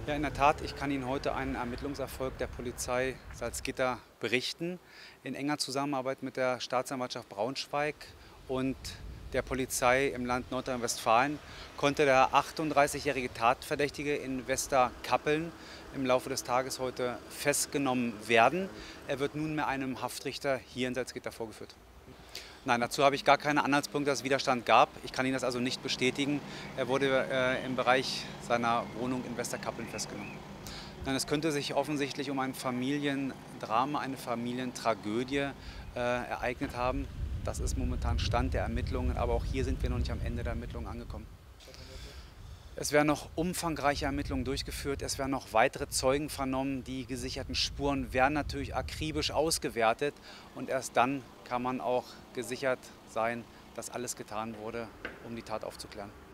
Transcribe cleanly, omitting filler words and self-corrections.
Ja, in der Tat, ich kann Ihnen heute einen Ermittlungserfolg der Polizei Salzgitter berichten. In enger Zusammenarbeit mit der Staatsanwaltschaft Braunschweig und der Polizei im Land Nordrhein-Westfalen konnte der 38-jährige Tatverdächtige in Westerkappeln im Laufe des Tages heute festgenommen werden. Er wird nunmehr einem Haftrichter hier in Salzgitter vorgeführt. Nein, dazu habe ich gar keine Anhaltspunkte, dass es Widerstand gab. Ich kann Ihnen das also nicht bestätigen. Er wurde im Bereich seiner Wohnung in Westerkappeln festgenommen. Nein, es könnte sich offensichtlich um ein Familiendrama, eine Familientragödie ereignet haben. Das ist momentan Stand der Ermittlungen, aber auch hier sind wir noch nicht am Ende der Ermittlungen angekommen. Es werden noch umfangreiche Ermittlungen durchgeführt, es werden noch weitere Zeugen vernommen, die gesicherten Spuren werden natürlich akribisch ausgewertet und erst dann kann man auch gesichert sein, dass alles getan wurde, um die Tat aufzuklären.